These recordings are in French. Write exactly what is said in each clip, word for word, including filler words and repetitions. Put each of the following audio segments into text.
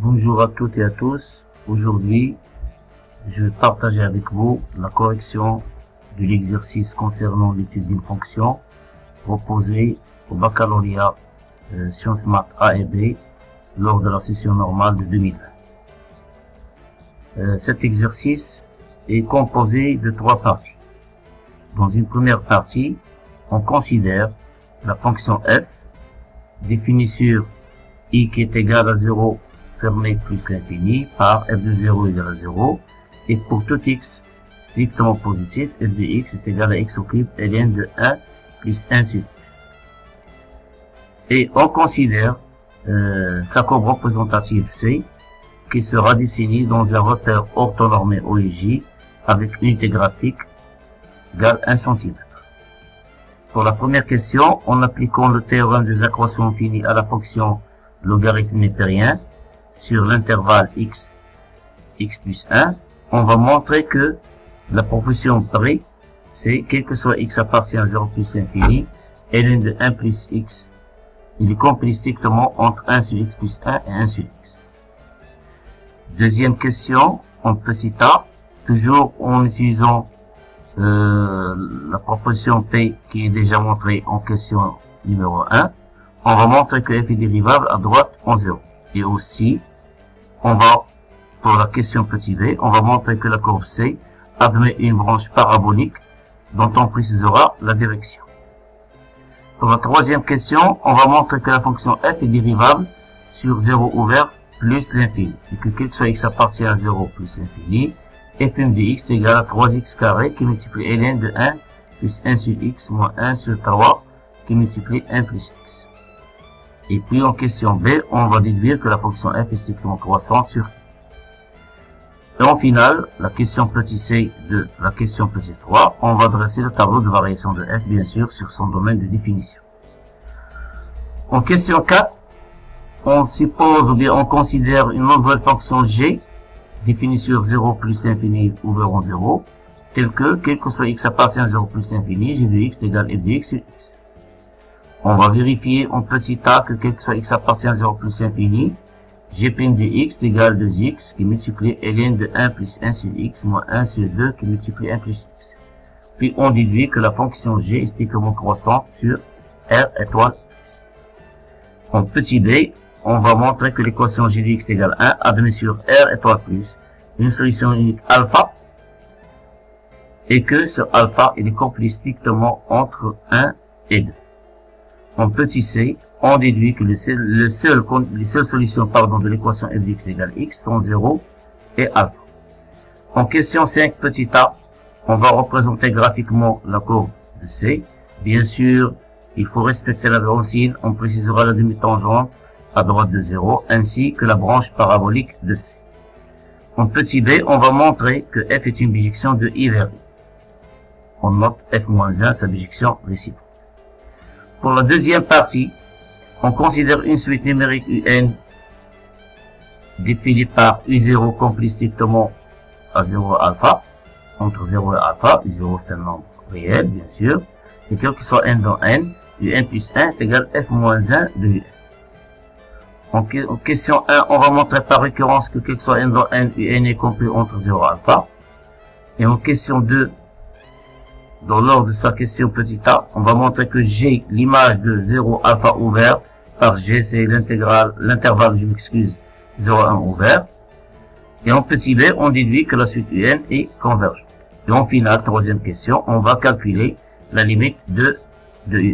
Bonjour à toutes et à tous. Aujourd'hui, je vais partager avec vous la correction de l'exercice concernant l'étude d'une fonction proposée au baccalauréat euh, Sciences Maths A et B lors de la session normale de deux mille vingt. Euh, cet exercice est composé de trois parties. Dans une première partie, on considère la fonction f définie sur i qui est égal à zéro fermé plus l'infini par f de zéro égale à zéro, et pour tout x strictement positif, f de x est égal à x au cube ln de un plus un sur x. Et on considère euh, sa courbe représentative C qui sera dessinée dans un repère orthonormé O et J avec unité graphique égale un centimètre. Pour la première question, en appliquant le théorème des accroissements finis à la fonction logarithme népérien sur l'intervalle x, x plus un, on va montrer que la proportion près, c'est quel que soit x appartient à zéro plus l'infini, ln de un plus x, il est compris strictement entre un sur x plus un et un sur x. Deuxième question, en petit a, toujours en utilisant euh, la proposition P qui est déjà montrée en question numéro un, on va montrer que f est dérivable à droite en zéro. Et aussi, on va, pour la question petit b, on va montrer que la courbe C admet une branche parabolique dont on précisera la direction. Pour la troisième question, on va montrer que la fonction f est dérivable sur zéro ouvert plus l'infini, et que quel que soit x appartient à zéro plus l'infini, fm de x est égal à trois x carré qui multiplie ln de un plus un sur x moins un sur trois qui multiplie un plus x. Et puis en question B, on va déduire que la fonction f est strictement croissante sur x. Et en finale, la question petit c de la question petit trois, on va dresser le tableau de variation de f, bien sûr, sur son domaine de définition. En question quatre, on suppose ou bien on considère une nouvelle fonction g définie sur zéro plus l'infini ouvert en zéro, telle que, quel que soit x appartient à zéro plus l'infini, g de x égale f de x sur x. On va vérifier en petit a que quel que soit x appartient à zéro plus l'infini, g' de x égale deux x qui multiplie ln de un plus un sur x moins un sur deux qui multiplie un plus x. Puis on déduit que la fonction g est strictement croissante sur r étoile x. En petit b, on va montrer que l'équation g de x égale un admet sur r étoile plus une solution unique alpha et que sur alpha il est compris strictement entre un et deux. En petit c, on déduit que le seul, le seul, les seules solutions pardon, de l'équation f de x égale x sont zéro et alpha. En question cinq, petit a, on va représenter graphiquement la courbe de c. Bien sûr, il faut respecter la racine, on précisera la demi-tangente à droite de zéro, ainsi que la branche parabolique de c. En petit b, on va montrer que f est une bijection de i vers i. On note f moins un, sa bijection réciproque. Pour la deuxième partie, on considère une suite numérique un définie par u zéro compris strictement à zéro alpha, entre zéro et alpha, u zéro c'est un nombre réel, bien sûr, et quel que soit n dans n, un plus un est égal à f moins un de un. En, en question un, on va montrer par récurrence que quel que soit n dans n, un est compris entre zéro et alpha. Et en question deux, dans l'ordre de sa question petit a, on va montrer que g, l'image de zéro alpha ouvert, par g, c'est l'intégrale, l'intervalle, je m'excuse, zéro un ouvert. Et en petit b, on déduit que la suite un est convergente. Et en finale, troisième question, on va calculer la limite de, de un.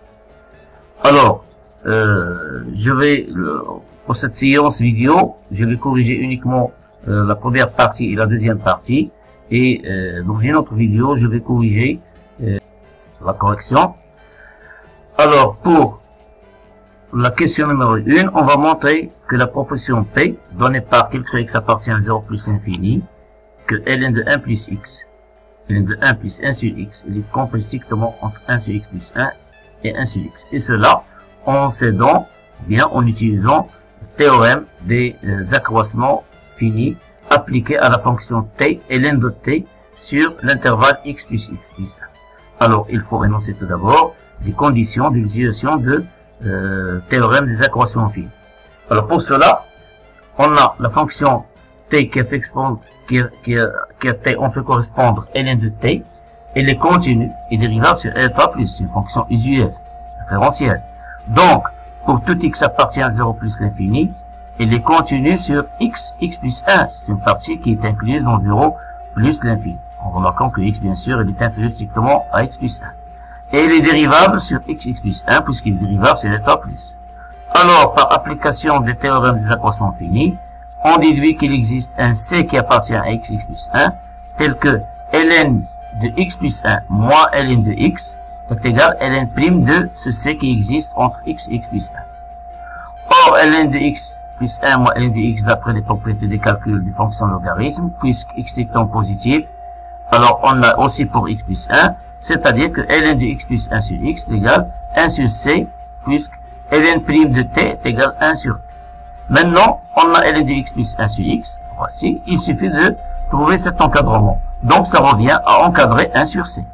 Alors, euh, je vais, euh, pour cette séance vidéo, je vais corriger uniquement euh, la première partie et la deuxième partie. Et euh, dans une autre vidéo, je vais corriger euh, la correction. Alors, pour la question numéro un, on va montrer que la proportion P, donnée par quel que soit x appartient à zéro plus l'infini, que ln de un plus x, ln de un plus un sur x, il est compris strictement entre un sur x plus un et un sur x. Et cela en s'aidant, bien en utilisant le théorème des euh, accroissements finis appliqué à la fonction t et ln de t sur l'intervalle x plus x plus un. Alors, il faut énoncer tout d'abord les conditions de l'utilisation de euh, théorème des accroissements finis. Alors, pour cela, on a la fonction t qui a fait correspondre, qui, qui, qui a t, on fait correspondre ln de t, elle est continue et dérivable sur alpha plus, une fonction usuelle, référentielle. Donc, pour tout x appartient à zéro plus l'infini, elle est continue sur x, x plus un. C'est une partie qui est incluse dans zéro plus l'infini. En remarquant que x, bien sûr, elle est inférieure strictement à x plus un. Et elle est dérivable sur x, x plus un, puisqu'il est dérivable sur alpha plus. Alors, par application des théorèmes des accroissements finis, on déduit qu'il existe un c qui appartient à x, x plus un, tel que ln de x plus un moins ln de x est égal à ln' de ce c qui existe entre x et x plus un. Or, ln de x plus un moins ln de x d'après les propriétés des calculs des fonctions logarithmes, puisque x étant positif, alors on a aussi pour x plus un, c'est-à-dire que ln de x plus un sur x est égal à un sur c, puisque ln' de t est égal à un sur t. Maintenant, on a ln de x plus un sur x, voici, il suffit de trouver cet encadrement. Donc, ça revient à encadrer un sur c.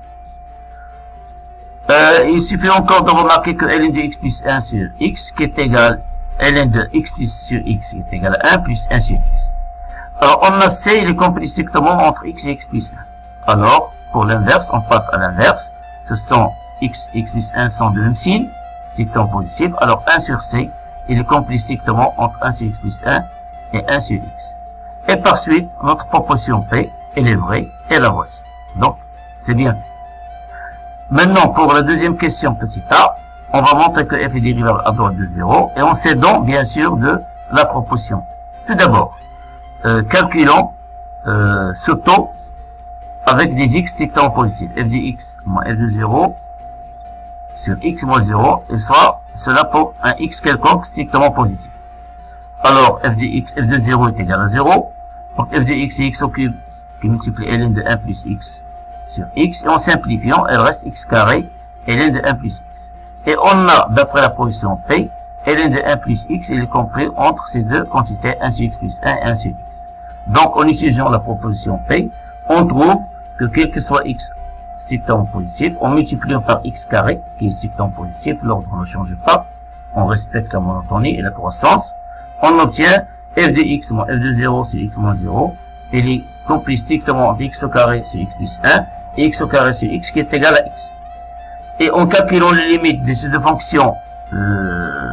Euh, il suffit encore de remarquer que ln de x plus un sur x, qui est égal à ln de x plus sur x, qui est égal à un plus un sur x. Alors, on a c, il est compris strictement entre x et x plus un. Alors, pour l'inverse, on passe à l'inverse. Ce sont x et x plus un sont de même signe, strictement positif. Alors, un sur c, il est compris strictement entre un sur x plus un et un sur x. Et par suite, notre proposition P, elle est vraie, et la voici. Donc, c'est bien fait. Maintenant, pour la deuxième question, petit a, on va montrer que f est dérivable à droite de zéro, et on sait donc, bien sûr, de la proposition. Tout d'abord, euh, calculons euh, ce taux avec des x strictement positifs. F de x moins f de zéro sur x moins zéro, et soit cela pour un x quelconque strictement positif. Alors, f de x, f de zéro est égal à zéro, donc f de x c'est x au cube qui multiplie ln de un plus x sur x, et en simplifiant, elle reste x carré, ln de un plus x. Et on a, d'après la position P, ln de un plus x, il est compris entre ces deux quantités, un sur x plus un et un sur x. Donc, en utilisant la proposition P, on trouve que quel que soit x strictement positif, en multipliant par x carré, qui est strictement positif, l'ordre ne change pas, on respecte la monotonie et la croissance, on obtient f de x moins f de zéro sur x moins zéro, elle est compris strictement entre x au carré sur x plus un, et x au carré sur x qui est égal à x. Et en calculant les limites de ces deux fonctions euh,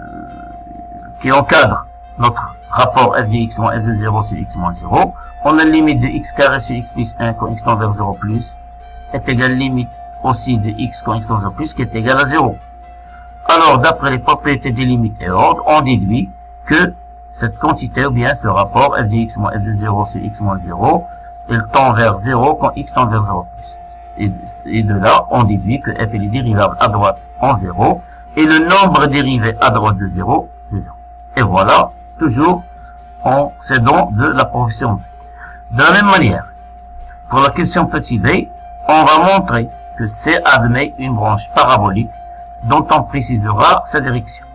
qui encadrent notre rapport f de x moins f de zéro sur x moins zéro, on a la limite de x carré sur x plus un quand x tend vers zéro plus, est égale à la limite aussi de x quand x tend vers zéro plus, qui est égale à zéro. Alors, d'après les propriétés des limites et ordres, on déduit que cette quantité, ou bien ce rapport, f de x moins f de zéro sur x moins zéro, il tend vers zéro quand x tend vers zéro plus. Et, et de là, on déduit que f est dérivable à droite en zéro, et le nombre dérivé à droite de zéro, c'est zéro. Et voilà, toujours, on s'aidant de la proposition B. De la même manière, pour la question petit b, on va montrer que C admet une branche parabolique dont on précisera sa direction.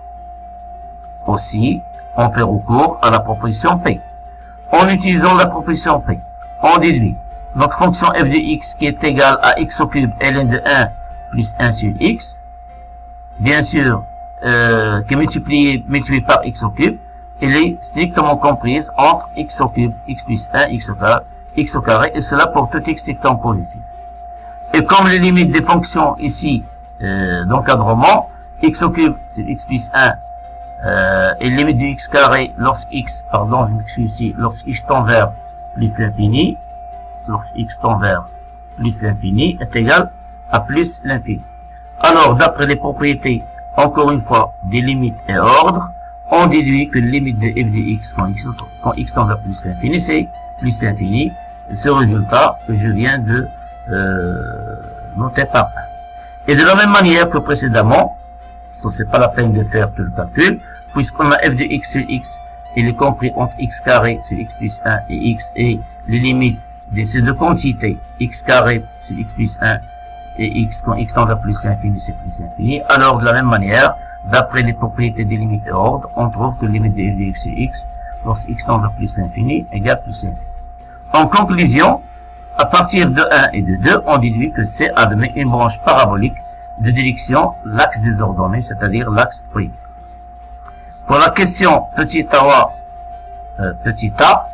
Aussi, on fait recours à la proposition P. En utilisant la proposition P, on déduit notre fonction f de x qui est égale à x au cube ln de un plus un sur x, bien sûr, euh, qui est multiplié, multiplié par x au cube, elle est strictement comprise entre x au cube, x plus un, x au carré, x au carré, et cela pour tout x strictement positif. Et comme les limites des fonctions ici euh, d'encadrement, x au cube c'est x plus un, euh, et limite du x carré lorsque x, pardon, je m'excuse ici, lorsque x tend vers plus l'infini, lorsque x tend vers plus l'infini est égal à plus l'infini. Alors, d'après les propriétés, encore une fois, des limites et ordres, on déduit que la limite de f de x quand x, quand x tend vers plus l'infini, c'est plus l'infini. Ce résultat que je viens de euh, noter par un. Et de la même manière que précédemment, ce n'est pas la peine de faire tout le calcul, puisqu'on a f de x sur x, il est compris entre x carré sur x plus un et x, et les limites de ces deux quantités, x carré sur x plus un et x, quand x tend vers plus l'infini, c'est plus l'infini. Alors, de la même manière, d'après les propriétés des limites et ordres, on trouve que la limite de f de x sur x, lorsque x tend vers plus l'infini, égale plus l'infini. En conclusion, à partir de un et de deux, on déduit que C admet une branche parabolique de direction l'axe des ordonnées, c'est-à-dire l'axe primaire. Pour la question petit a euh, petit a,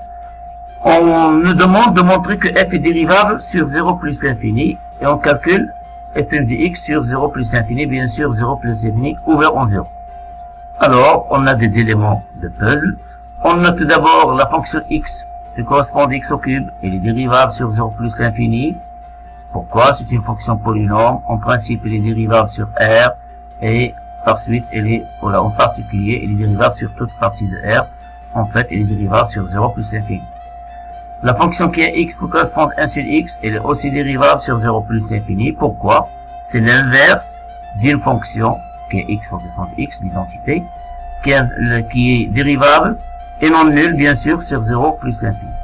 on nous demande de montrer que f est dérivable sur zéro plus l'infini, et on calcule f' de x sur zéro plus l'infini, bien sûr zéro plus l'infini ouvert en zéro. Alors, on a des éléments de puzzle. On note tout d'abord la fonction x qui correspond à x au cube, elle est dérivable sur zéro plus l'infini. Pourquoi? C'est une fonction polynôme. En principe, elle est dérivable sur R, et par suite, elle est, voilà, en particulier, elle est dérivable sur toute partie de R. En fait, elle est dérivable sur zéro plus l'infini. La fonction qui est x pour correspondre à un sur x, elle est aussi dérivable sur zéro plus l'infini. Pourquoi? C'est l'inverse d'une fonction qui est x pour correspondre à x, l'identité, qui est, qui est dérivable et non nulle, bien sûr, sur zéro plus l'infini.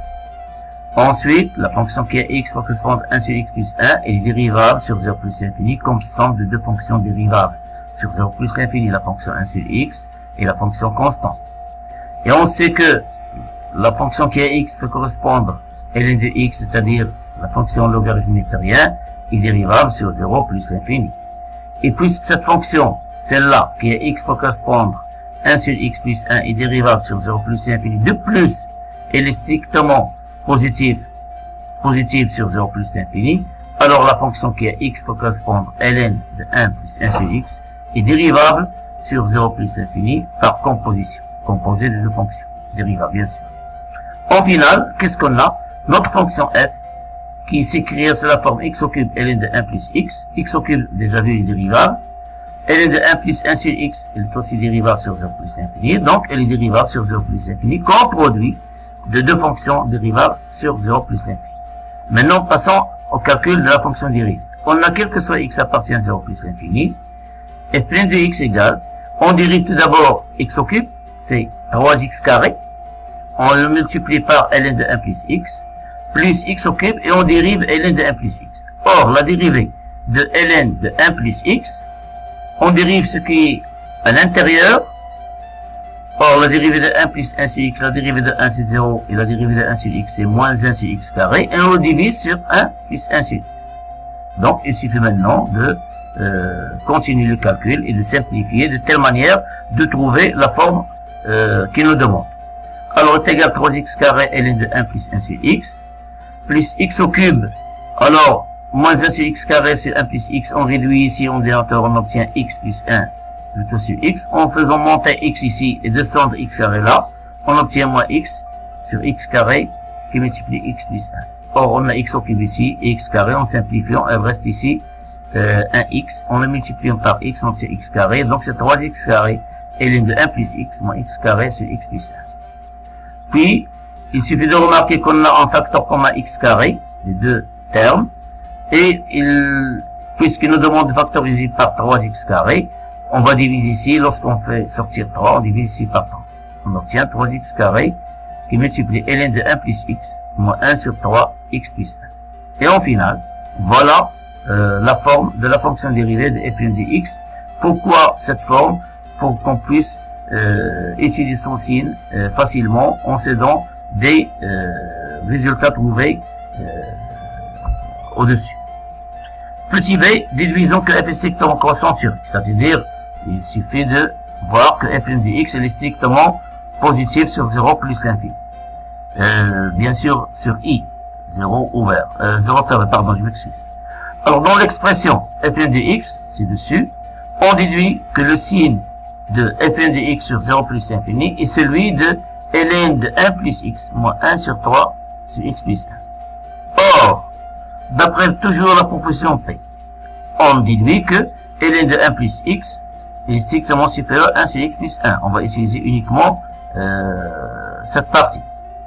Ensuite, la fonction qui est x pour correspondre à un sur x plus un, elle est dérivable sur zéro plus l'infini comme somme de deux fonctions dérivables sur zéro plus l'infini, la fonction un sur x et la fonction constante. Et on sait que la fonction qui est x peut correspondre à ln de x, c'est-à-dire la fonction logarithmique de rien, est dérivable sur zéro plus l'infini. Et puisque cette fonction, celle-là, qui est x peut correspondre à un sur x plus un, est dérivable sur zéro plus l'infini, de plus, elle est strictement positive, positive sur zéro plus l'infini, alors la fonction qui est x peut correspondre à ln de un plus un sur x est dérivable sur zéro plus l'infini par composition, composée de deux fonctions, dérivable bien sûr. En final, qu'est-ce qu'on a? Notre fonction f, qui s'écrit sous la forme x au cube ln de un plus x, x au cube, déjà vu, est dérivable, ln de un plus un sur x, elle est aussi dérivable sur zéro plus l'infini, donc elle est dérivable sur zéro plus l'infini, comme produit de deux fonctions dérivables sur zéro plus l'infini. Maintenant, passons au calcul de la fonction dérivée. On a quel que soit x appartient à zéro plus l'infini, f' de x égale, on dérive tout d'abord x au cube, c'est trois x carré, on le multiplie par ln de un plus x, plus x au cube, et on dérive ln de un plus x. Or, la dérivée de ln de un plus x, on dérive ce qui est à l'intérieur. Or, la dérivée de un plus un sur x, la dérivée de un c'est zéro, et la dérivée de un sur x c'est moins un sur x carré, et on le divise sur un plus un sur x. Donc, il suffit maintenant de euh, continuer le calcul et de simplifier de telle manière de trouver la forme euh, qui nous demande. Alors, est égal à trois x carré ln de un plus un sur x, plus x au cube. Alors, moins un sur x carré sur un plus x, on réduit ici, on dénoteur, on obtient x plus un plutôt sur x. En faisant monter x ici et descendre x carré là, on obtient moins x sur x carré qui multiplie x plus un. Or, on a x au cube ici et x carré, en simplifiant, elle reste ici euh, un x. En le multipliant par x, on obtient x carré. Donc, c'est trois x carré ln de un plus x moins x carré sur x plus un. Puis, il suffit de remarquer qu'on a un facteur commun x carré, les deux termes, et il, puisqu'il nous demande de factoriser par trois x carré, on va diviser ici, lorsqu'on fait sortir trois, on divise ici par trois. On obtient trois x carré qui multiplie ln de un plus x moins un sur trois x plus un. Et en final, voilà euh, la forme de la fonction dérivée de f' de x. Pourquoi cette forme? Pour qu'on puisse euh, étudier son signe euh, facilement en s'aidant des euh, résultats trouvés euh, au-dessus. Petit b, déduisons que f est strictement croissant sur x, c'est-à-dire il suffit de voir que f' de x est strictement positif sur zéro plus l'infini. Euh, bien sûr sur i, zéro ouvert, euh, zéro fermé, pardon, je m'excuse. Alors dans l'expression f' de x, ci-dessus, on déduit que le signe de f' de x sur zéro plus l'infini est celui de ln de un plus x moins un sur trois sur x plus un. Or, d'après toujours la proposition P, on déduit que ln de un plus x est strictement supérieur à un sur x plus un. On va utiliser uniquement euh, cette partie.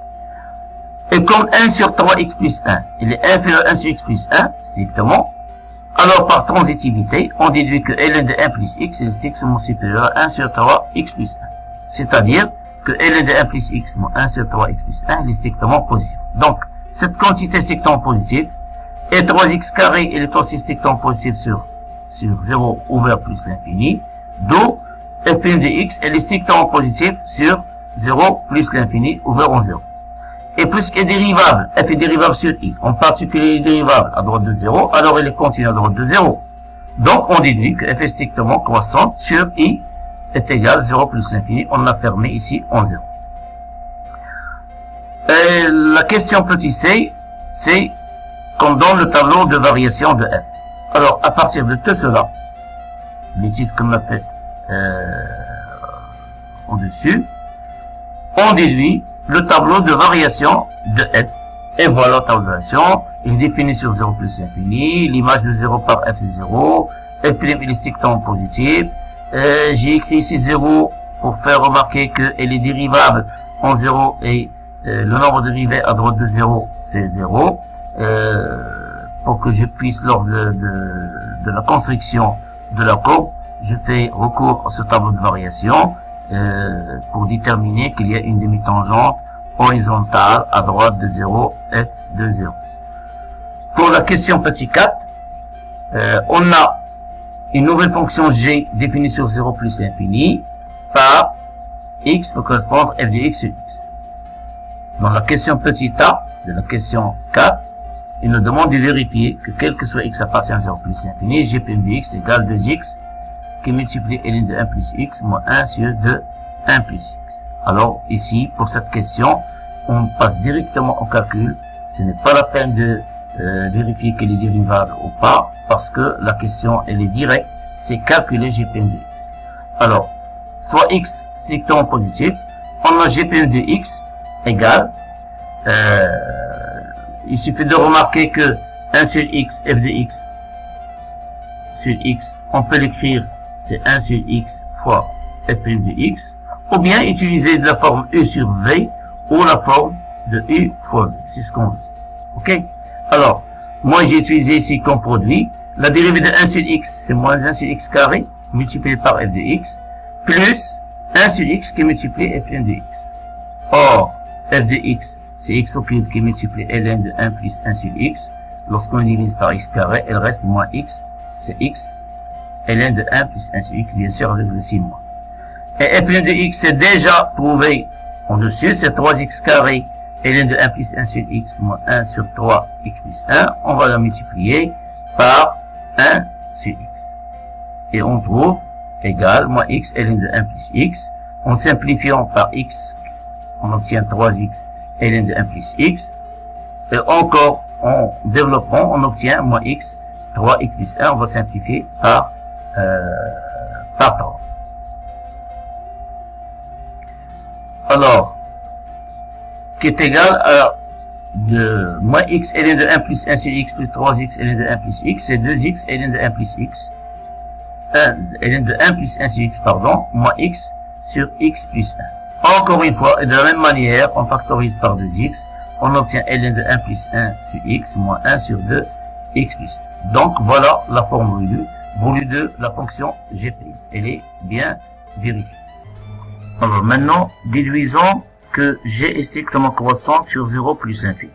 Et comme un sur trois x plus un, il est inférieur à un sur x plus un, strictement, alors par transitivité, on déduit que ln de un plus x est strictement supérieur à un sur trois x plus un. C'est-à-dire que ln de un plus x moins un sur trois x plus un est strictement positif. Donc, cette quantité strictement positive, et trois x carré, il est aussi strictement positif sur, sur zéro ouvert plus l'infini, d'où f' de x, elle est strictement positif sur zéro plus l'infini ouvert en zéro. Et puisqu'elle est dérivable, f est dérivable sur i, en particulier elle est dérivable à droite de zéro, alors elle est continue à droite de zéro. Donc on déduit que f est strictement croissante sur i est égal à zéro plus l'infini, on l'a fermé ici en zéro. Et la question petit c, c'est qu'on donne le tableau de variation de f. Alors, à partir de tout cela, les titres qu'on a fait euh, au-dessus, on déduit le tableau de variation de f. Et voilà le tableau de variation. Il est défini sur zéro plus infini. L'image de zéro par f c'est zéro. F' est strictement positif. Euh, J'ai écrit ici zéro pour faire remarquer qu'elle est dérivable en zéro et euh, le nombre dérivé à droite de zéro, c'est zéro. Euh, pour que je puisse, lors de, de, de la construction de la courbe, je fais recours à ce tableau de variation euh, pour déterminer qu'il y a une demi-tangente horizontale à droite de zéro, f de zéro. Pour la question petit quatre, euh, on a une nouvelle fonction g définie sur zéro plus l'infini par x peut correspondre à f de x sur x. Dans la question petit a de la question quatre, il nous demande de vérifier que quel que soit x appartient à zéro plus l'infini, g' de x égale deux x qui multiplie ln de un plus x moins un sur deux, un plus x. Alors ici, pour cette question, on passe directement au calcul. Ce n'est pas la peine de euh, vérifier qu'elle est dérivable ou pas, parce que la question, elle est directe, c'est calculer g' de x. Alors, soit x strictement positif, on a g' de x égale, euh, il suffit de remarquer que un sur x, f de x, sur x, on peut l'écrire, c'est un sur x fois f' de x, ou bien utiliser de la forme u sur v, ou la forme de u fois v, c'est ce qu'on veut. Ok? Alors, moi j'ai utilisé ici comme produit, la dérivée de un sur x, c'est moins un sur x carré, multiplié par f de x, plus un sur x qui multiplie f' de x. Or, f de x, c'est x au cube qui multiplie ln de un plus un sur x. Lorsqu'on divise par x carré, elle reste moins x, c'est x, ln de un plus un sur x, bien sûr, avec le signe moins. Et f' de x, c'est déjà prouvé en dessus, c'est trois x carré, ln de un plus un sur x moins un sur trois x plus un. On va la multiplier par un sur x. Et on trouve égal moins x, ln de un plus x. En simplifiant par x, on obtient trois x, ln de un plus x. Et encore, en développant, on obtient moins x, trois x plus un. On va simplifier par, euh, par trois. Alors, qui est égal à de moins x ln de un plus un sur x plus trois x ln de un plus x, c'est deux x ln de un plus x. un, ln de un plus un sur x, pardon, moins x sur x plus un. Encore une fois, et de la même manière, on factorise par deux x, on obtient ln de un plus un sur x moins un sur deux x plus un. Donc voilà la forme voulue, voulue de la fonction g'. Elle est bien vérifiée. Alors maintenant, déduisons que g est strictement croissante sur zéro plus l'infini.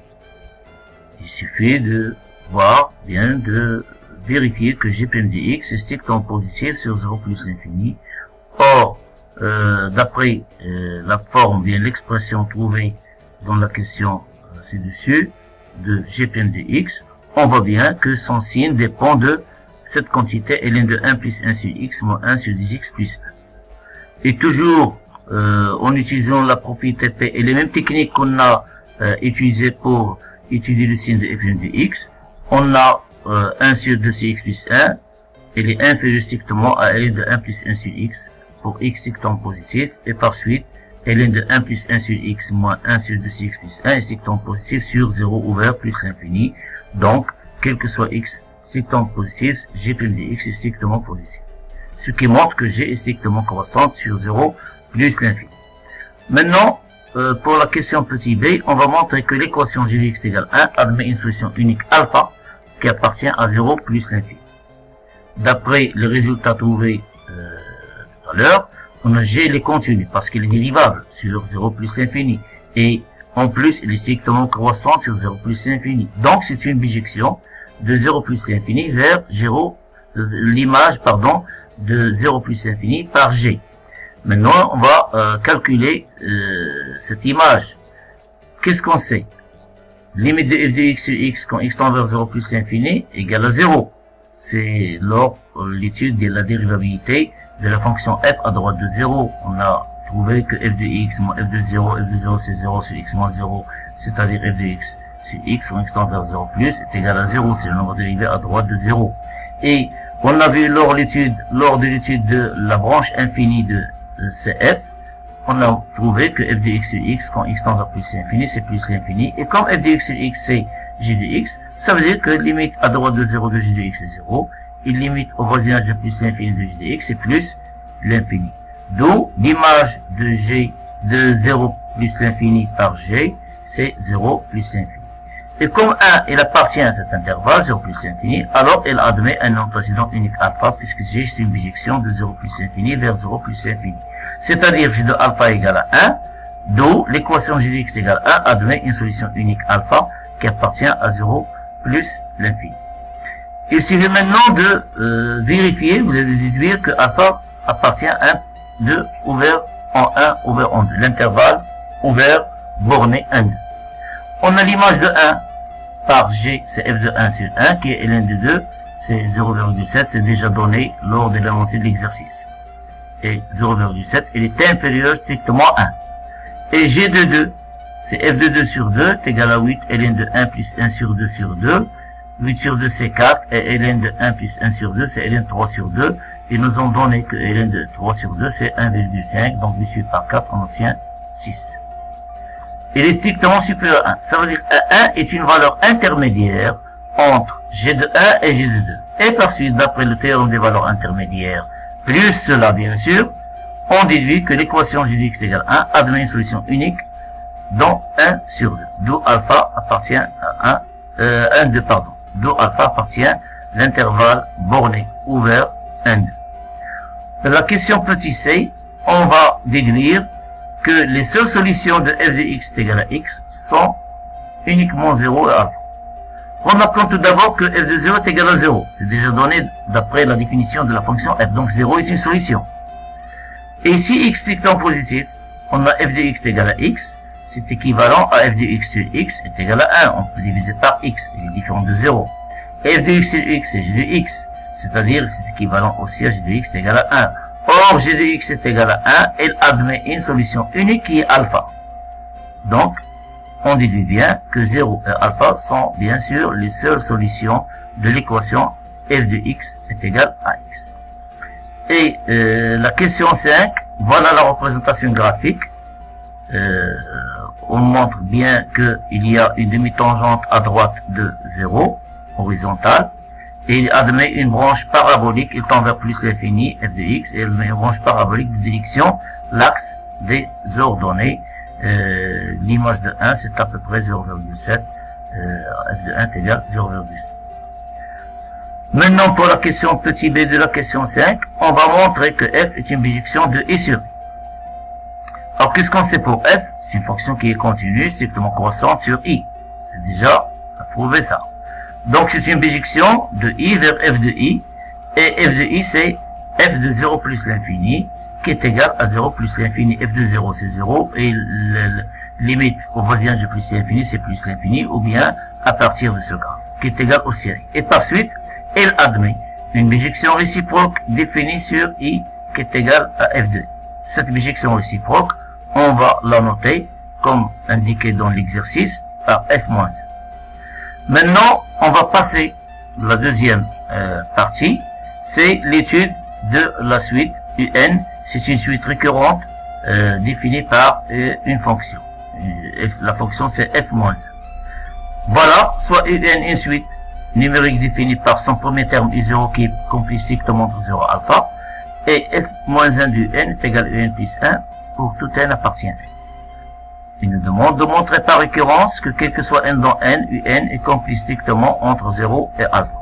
Il suffit de voir, bien de vérifier que g' de x est strictement positif sur zéro plus l'infini. Or, euh, d'après euh, la forme, bien l'expression trouvée dans la question euh, ci-dessus de g' de x, on voit bien que son signe dépend de cette quantité ln de un plus un sur x moins un sur deux x plus un. Et toujours Euh, en utilisant la propriété P et les mêmes techniques qu'on a euh, utilisées pour étudier le signe de f' de x, on a euh, un sur deux sur x plus un, elle est inférieure strictement à ln de un plus un sur x pour x strictement positif, et par suite ln de un plus un sur x moins un sur deux sur x plus un est strictement positif sur zéro ouvert plus l'infini. Donc, quel que soit x strictement positif, g' de x est strictement positif. Ce qui montre que g est strictement croissante sur zéro plus l'infini. Maintenant, euh, pour la question petit b, on va montrer que l'équation g de x égale un admet une solution unique alpha qui appartient à zéro plus l'infini. D'après le résultat trouvé euh, tout à l'heure, on a g il est continu parce qu'il est dérivable sur zéro plus l'infini. Et en plus, il est strictement croissant sur zéro plus l'infini. Donc, c'est une bijection de zéro plus l'infini vers zéro, euh, l'image, pardon, de zéro plus l'infini par g. Maintenant, on va euh, calculer euh, cette image. Qu'est-ce qu'on sait? Limite de f de x sur x quand x tend vers zéro plus l'infini égale à zéro. C'est lors de l'étude de la dérivabilité de la fonction f à droite de zéro. On a trouvé que f de x moins f de zéro, f de zéro c'est zéro sur x moins zéro, c'est-à-dire f de x sur x en x tend vers zéro plus est égal à zéro, c'est le nombre dérivé à droite de zéro. Et on a vu lors, lors de l'étude de la branche infinie de C F, on a trouvé que f de x sur x quand x tend vers plus l'infini, c'est plus l'infini. Et comme f de x sur x c'est g de x, ça veut dire que limite à droite de zéro de g de x est zéro, et limite au voisinage de plus l'infini de g de x c'est plus l'infini. D'où l'image de g de zéro plus l'infini par g, c'est zéro plus l'infini. Et comme un, il appartient à cet intervalle, zéro plus l'infini, alors il admet un nombre précédent unique alpha, puisque g c'est une bijection de zéro plus l'infini vers zéro plus l'infini. C'est-à-dire g de alpha égale à un, d'où l'équation g de x égale un admet une solution unique alpha qui appartient à zéro plus l'infini. Il suffit maintenant de euh, vérifier, vous allez déduire que alpha appartient à un deux ouvert en un ouvert en deux. L'intervalle ouvert borné un, deux. On a l'image de un par g, c'est f de un sur un, qui est ln de deux, c'est zéro virgule sept, c'est déjà donné lors de l'avancée de l'exercice. Et zéro virgule sept, il est inférieur strictement à un. Et g de deux, c'est f de deux sur deux, est égal à huit, ln de un plus un sur deux sur deux. huit sur deux, c'est quatre, et ln de un plus un sur deux, c'est ln de trois sur deux. Et nous ont donné que ln de trois sur deux, c'est un virgule cinq, donc divisé par quatre, on obtient six. Il est strictement supérieur à un. Ça veut dire que un est une valeur intermédiaire entre g de un et g de deux. Et par suite, d'après le théorème des valeurs intermédiaires, plus cela, bien sûr, on déduit que l'équation g de x égale un admet une solution unique dont un sur deux. D'où alpha appartient à un, euh, un, deux, pardon. D'où alpha appartient à l'intervalle borné ouvert un, deux. Dans la question petit c, on va déduire que les seules solutions de f de x est égal à x sont uniquement zéro et alpha. Remarquons tout d'abord que f de zéro est égal à zéro. C'est déjà donné d'après la définition de la fonction f. Donc zéro est une solution. Et si x est strictement positif, on a f de x est égal à x. C'est équivalent à f de x sur x est égal à un. On peut diviser par x. Il est différent de zéro. Et f de x sur x c'est g de x. C'est-à-dire c'est équivalent aussi à g de x est égal à un. Or, g de x est égal à un, elle admet une solution unique qui est alpha. Donc, on déduit bien que zéro et alpha sont bien sûr les seules solutions de l'équation f de x est égal à x. Et euh, la question cinq, voilà la représentation graphique. Euh, on montre bien qu'il y a une demi-tangente à droite de zéro, horizontale. Et il admet une branche parabolique, il tend vers plus l'infini, f de x, et il met une branche parabolique de direction, l'axe des ordonnées. Euh, L'image de un, c'est à peu près zéro virgule sept, euh, f de un est égal à zéro virgule sept. Maintenant, pour la question petit b de la question cinq, on va montrer que f est une bijection de i sur i. Alors, qu'est-ce qu'on sait pour f? C'est une fonction qui est continue, strictement croissante sur i. C'est déjà prouvé ça. Donc, c'est une bijection de i vers f de i, et f de i, c'est f de zéro plus l'infini, qui est égal à zéro plus l'infini. F de zéro, c'est zéro, et le, limite au voisinage de plus l'infini, c'est plus l'infini, ou bien à partir de ce graphe, qui est égal au série. Et par suite, elle admet une bijection réciproque définie sur i, qui est égal à f de i. Cette bijection réciproque, on va la noter, comme indiqué dans l'exercice, par f moins un. Maintenant, on va passer à la deuxième euh, partie, c'est l'étude de la suite U N. C'est une suite récurrente euh, définie par euh, une fonction. Euh, la fonction c'est f moins un. Voilà, soit U N une suite numérique définie par son premier terme U zéro qui est compris strictement entre zéro alpha, et f moins un de U N est égal à U N plus un pour tout n appartient à n. Il nous demande de montrer par récurrence que quel que soit n dans n, U N est compris strictement entre zéro et alpha.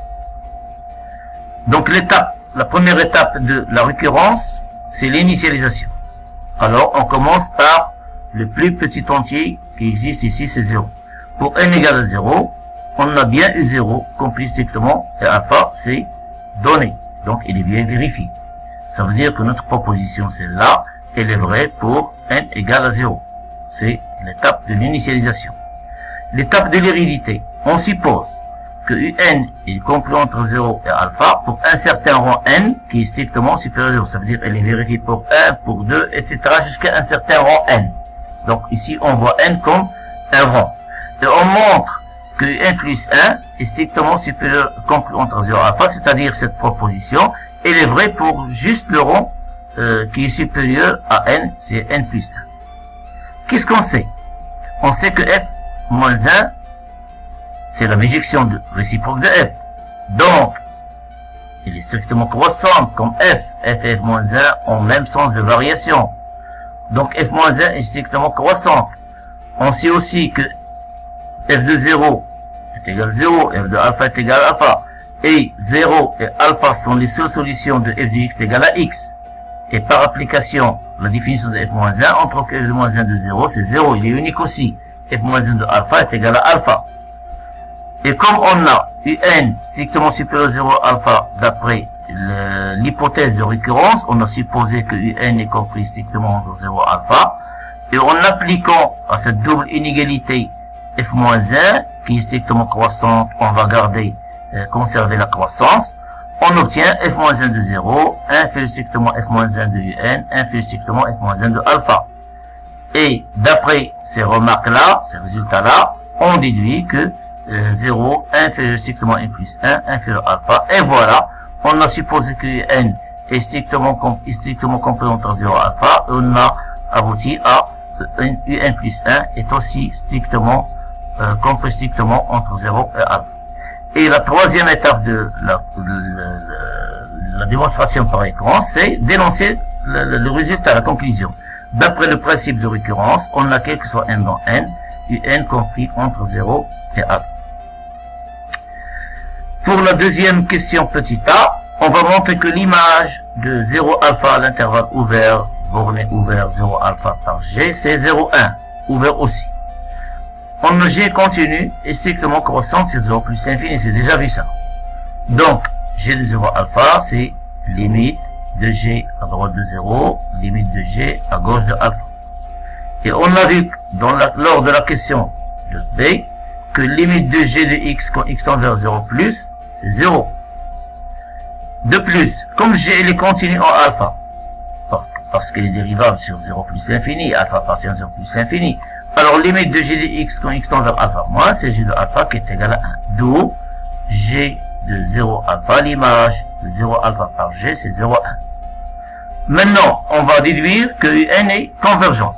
Donc l'étape, la première étape de la récurrence, c'est l'initialisation. Alors on commence par le plus petit entier qui existe ici, c'est zéro. Pour n égale à zéro, on a bien U zéro compris strictement et alpha c'est donné. Donc il est bien vérifié. Ça veut dire que notre proposition celle-là, elle est vraie pour n égale à zéro. C'est l'étape de l'initialisation. L'étape de l'hérédité, on suppose que Un est compris entre zéro et alpha pour un certain rang n qui est strictement supérieur à zéro. Ça veut dire qu'elle est vérifiée pour un, pour deux, et cetera jusqu'à un certain rang n. Donc ici, on voit n comme un rang. Et on montre que un plus un est strictement supérieur compris entre zéro et alpha, c'est-à-dire cette proposition, elle est vraie pour juste le rond euh, qui est supérieur à n, c'est n plus un. Qu'est-ce qu'on sait? On sait que f moins un, c'est la bijection de réciproque de f. Donc, il est strictement croissant comme f. f et f moins un ont le même sens de variation. Donc f moins un est strictement croissant. On sait aussi que f de zéro est égal à zéro, f de alpha est égal à alpha. Et zéro et alpha sont les seules solutions de f de x est égal à x. Et par application, la définition de f moins un, on trouve que f de moins un de zéro, c'est zéro, il est unique aussi. f moins un de alpha est égal à alpha. Et comme on a un strictement supérieur à zéro alpha d'après l'hypothèse de récurrence, on a supposé que un est compris strictement entre zéro alpha. Et en appliquant à cette double inégalité f moins un, qui est strictement croissante, on va garder, euh, conserver la croissance. On obtient f moins un de zéro, un fait strictement f moins un de un, un fait strictement f moins un de alpha. Et d'après ces remarques-là, ces résultats-là, on déduit que euh, zéro, un fait strictement n plus un, un fait alpha. Et voilà, on a supposé que n est strictement, est strictement compris entre zéro et alpha. Et on a abouti à un plus un est aussi strictement euh, compris strictement entre zéro et alpha. Et la troisième étape de la, de, de, de, la démonstration par récurrence, c'est d'énoncer le, le, le résultat, la conclusion. D'après le principe de récurrence, on a quel que soit n dans n, un compris entre zéro et alpha. Pour la deuxième question petit a, on va montrer que l'image de zéro alpha à l'intervalle ouvert, borné ouvert zéro alpha par g, c'est zéro un, ouvert aussi. En g continu est strictement croissante sur zéro plus l'infini, c'est déjà vu ça. Donc, g de zéro alpha, c'est limite de g à droite de zéro, limite de g à gauche de alpha. Et on a vu dans la, lors de la question de B que limite de g de x quand x tend vers zéro plus, c'est zéro. De plus, comme g elle est continue en alpha, parce qu'elle est dérivable sur zéro plus l'infini, alpha appartient à zéro plus l'infini, alors limite de g de x quand x tend vers alpha moins, c'est g de alpha qui est égal à un. D'où g de zéro alpha, l'image de zéro alpha par g, c'est zéro un. Maintenant, on va déduire que n est convergente.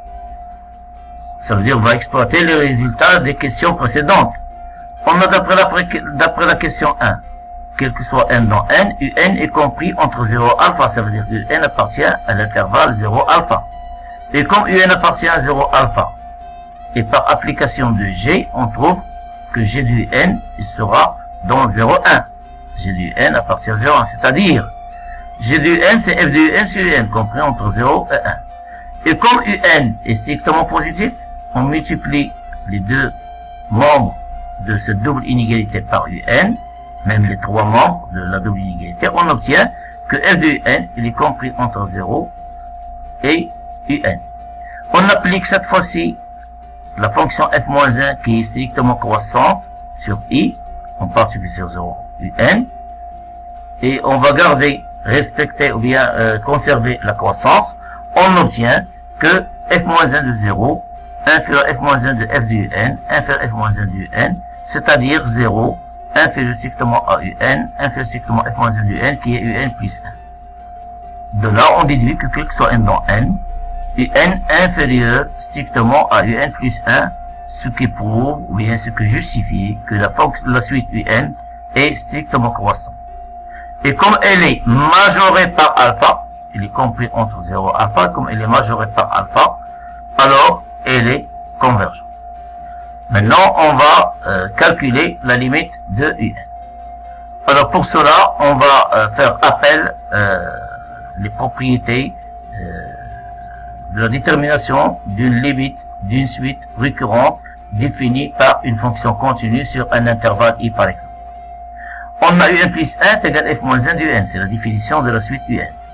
Ça veut dire qu'on va exploiter les résultats des questions précédentes. On a d'après la, d'après la question un, quel que soit n dans n, un est compris entre zéro alpha, ça veut dire que un appartient à l'intervalle zéro alpha. Et comme un appartient à zéro alpha, et par application de g, on trouve que g du n il sera dans zéro un. G du n appartient à zéro un, c'est-à-dire g du n c'est f du n sur n, compris entre zéro et un. Et comme un est strictement positif, on multiplie les deux membres de cette double inégalité par un, même les trois membres de la double inégalité, on obtient que f de un il est compris entre zéro et un. On applique cette fois-ci la fonction f moins un qui est strictement croissante sur i, on particulier sur zéro, un, et on va garder, respecter ou bien euh, conserver la croissance, on obtient que f moins un de zéro inférieur à f moins un de f de un, inférieur à f moins un de un, c'est-à-dire zéro, inférieur strictement à un, inférieur strictement à f moins un de un, qui est un plus un. De là, on déduit que quel que soit n dans n, un inférieur strictement à un plus un, ce qui prouve, ou bien ce qui justifie que la, la suite un est strictement croissante. Et comme elle est majorée par alpha, il est compris entre zéro et alpha, comme elle est majorée par alpha, alors elle est convergente. Maintenant, on va euh, calculer la limite de un. Alors pour cela, on va euh, faire appel euh, les propriétés euh, de la détermination d'une limite d'une suite récurrente définie par une fonction continue sur un intervalle i par exemple. On a un plus un est égal à f moins un de un, c'est la définition de la suite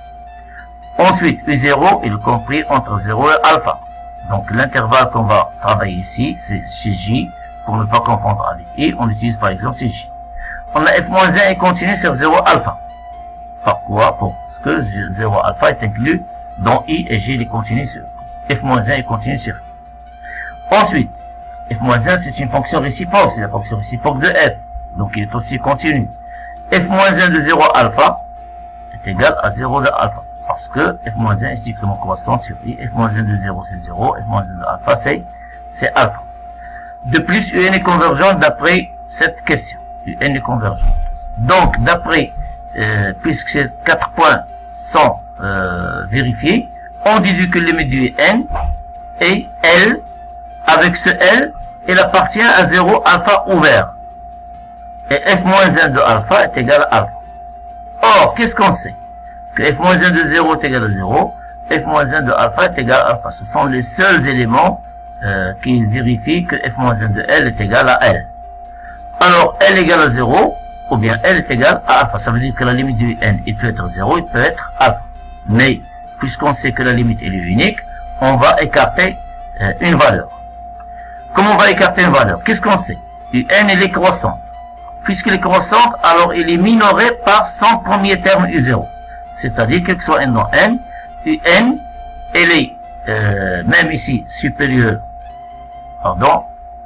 un. Ensuite, u zéro est compris entre zéro et alpha. Donc l'intervalle qu'on va travailler ici, c'est chez j, pour ne pas confondre avec i, on utilise par exemple chez j. On a f moins un et continue sur zéro alpha. Pourquoi? Parce que zéro alpha est inclus dans i et j les continue sur f moins un et continue sur i. Ensuite, f moins un, c'est une fonction réciproque, c'est la fonction réciproque de f. Donc, il est aussi continu. f moins un de zéro alpha est égal à zéro de alpha. Parce que f moins un est strictement croissant sur i. f moins un de zéro, c'est zéro. f moins un de alpha, c'est, c'est alpha. De plus, un est convergent d'après cette question. un est convergent. Donc, d'après, euh, puisque ces quatre points sont euh, vérifiés, on déduit que le limite du n est L. Avec ce L, il appartient à zéro alpha ouvert. Et f moins un de alpha est égal à alpha. Or, qu'est-ce qu'on sait? Que f moins un de zéro est égal à zéro, f moins un de alpha est égal à alpha. Ce sont les seuls éléments euh, qui vérifient que f moins un de L est égal à L. Alors, L est égal à zéro, ou bien L est égal à alpha. Ça veut dire que la limite du n, il peut être zéro, il peut être alpha. Mais, puisqu'on sait que la limite elle est unique, on va écarter euh, une valeur. Comment on va écarter une valeur? Qu'est-ce qu'on sait? U n, elle est croissante. Puisqu'elle est croissante, alors il est minoré par son premier terme U zéro. C'est-à-dire, quel que soit n dans n, U n, elle est, euh, même ici, supérieure, pardon,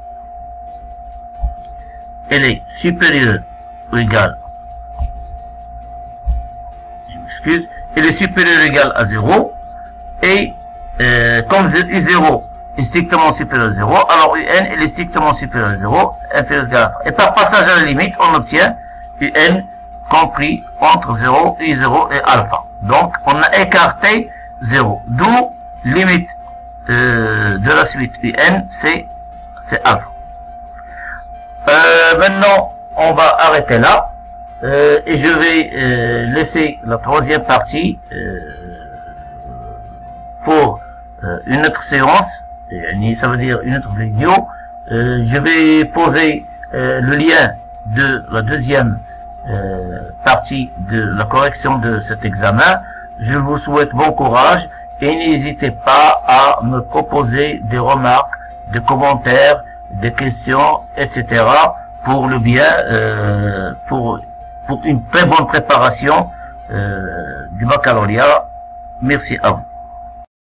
elle est supérieure ou égale, je m'excuse, elle est supérieure ou égale à zéro, et euh, comme U zéro est strictement supérieur à zéro, alors U n elle est strictement supérieur à zéro, inférieur à alpha. Et par passage à la limite, on obtient U n compris entre zéro, U zéro et alpha. Donc, on a écarté zéro. D'où limite euh, de la suite U n, c'est alpha. Euh, maintenant, on va arrêter là. Euh, et je vais euh, laisser la troisième partie euh, pour euh, une autre séance. Et ça veut dire une autre vidéo. Euh, je vais poser euh, le lien de la deuxième euh, partie de la correction de cet examen. Je vous souhaite bon courage et n'hésitez pas à me proposer des remarques, des commentaires, des questions, et cetera pour le bien, euh, pour, pour une très bonne préparation euh, du baccalauréat. Merci à vous.